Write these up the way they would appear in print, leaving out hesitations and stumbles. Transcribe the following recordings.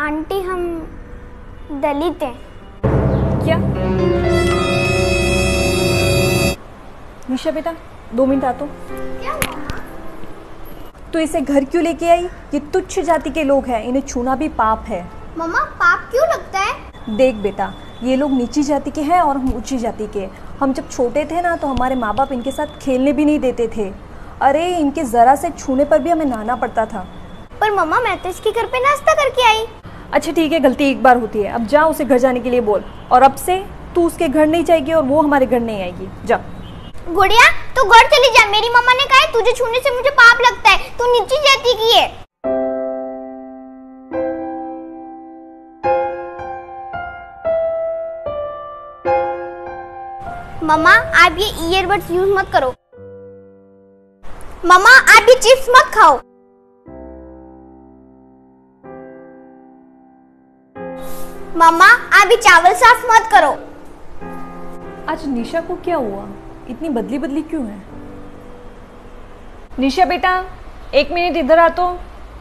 Aunty हम दलित हैं। क्या? निशा बेटा 2 मिनट आ तो। क्या हुआ? तो इसे घर क्यों लेके आई? ये तुच्छ जाति के लोग हैं, इन्हें छूना भी पाप है। मम्मा पाप क्यों लगता है? देख बेटा, ये लोग नीची जाति के हैं और हम ऊंची जाति के। हम जब छोटे थे ना तो हमारे माँ बाप इनके साथ खेलने भी नहीं देते थे। अरे इनके ज़रा से छूने पर भी हमें नहाना पड़ता था। पर मम्मा मैं तो इसके घर पे नाश्ता करके आई। अच्छा ठीक है, गलती एक बार होती है। अब जा उसे घर जाने के लिए बोल, और अब से तू उसके घर नहीं जाएगी और वो हमारे घर नहीं आएगी। जा। गुड़िया तू घर चली जा, मेरी मम्मा ने कहा है तुझे छूने से मुझे पाप लगता है, तू नीची जाति की है। मम्मा आप ये ईयरबड्स यूज मत करो। मम्मा आप ये चिप्स मत खाओ। मम्मा आप ये चावल साफ मत करो। आज निशा को क्या हुआ? इतनी बदली बदली क्यों है? निशा बेटा 1 मिनट इधर आ तो।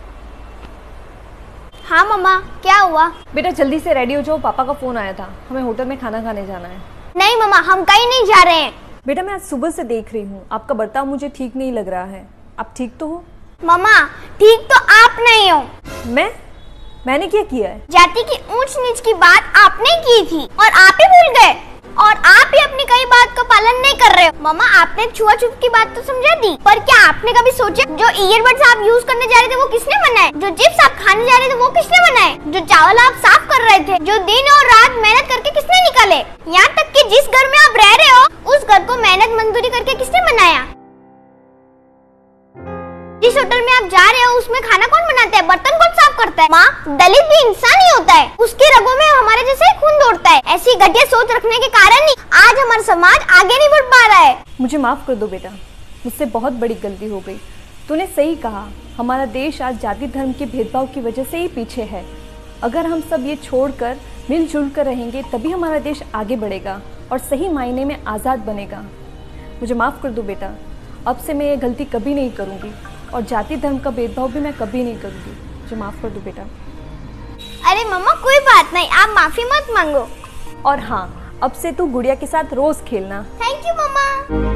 हाँ मम्मा क्या हुआ? बेटा जल्दी से रेडी हो जाओ, पापा का फोन आया था, हमें होटल में खाना खाने जाना है। नहीं मम्मा हम कहीं नहीं जा रहे हैं। बेटा मैं आज सुबह से देख रही हूँ, आपका बर्ताव मुझे ठीक नहीं लग रहा है। आप ठीक तो हो? मम्मा ठीक तो आप नहीं हो। मैंने क्या किया है? जाति की ऊंच नीच की बात आपने की थी और आप ही भूल गए, और आप ही अपनी कई बात का पालन नहीं कर रहे हो। मम्मा आपने छुआछूत की बात तो समझा दी, पर क्या आपने कभी सोचा जो ईयरबड्स आप यूज करने जा रहे थे वो किसने बनाए? जो चिप्स आप खाने जा रहे थे वो किसने बनाए? जो चावल आप साफ कर रहे थे, जो दिन और रात मेहनत करके किसने निकाले? यहाँ तक कि जिस घर में आप रह रहे हो उस घर को मेहनत मजदूरी करके किसने बनाया? जिस होटल में आप जा रहे हो उसमें खाना कौन बनाता है, बर्तन कौन साफ करता है? माँ दलित भी इंसान ही होता है, उसके रगों में हमारे जैसे ही खून दौड़ता है। ऐसी घटिया सोच रखने के कारण ही आज हमारा समाज आगे नहीं बढ़ पा रहा है। मुझे माफ कर दो बेटा, मुझसे बहुत बड़ी गलती हो गई। तूने सही कहा, हमारा देश आज जाति धर्म के भेदभाव की वजह से ही पीछे है। अगर हम सब ये छोड़कर मिलजुल कर रहेंगे तभी हमारा देश आगे बढ़ेगा और सही मायने में आज़ाद बनेगा। मुझे माफ़ कर दो बेटा, अब से मैं ये गलती कभी नहीं करूँगी और जाति धर्म का भेदभाव भी मैं कभी नहीं करूँगी। मुझे माफ़ कर दो बेटा। अरे मम्मा कोई बात नहीं, आप माफी मत मांगो। और हाँ, अब से तू गुड़िया के साथ रोज खेलना। Thank you mamma.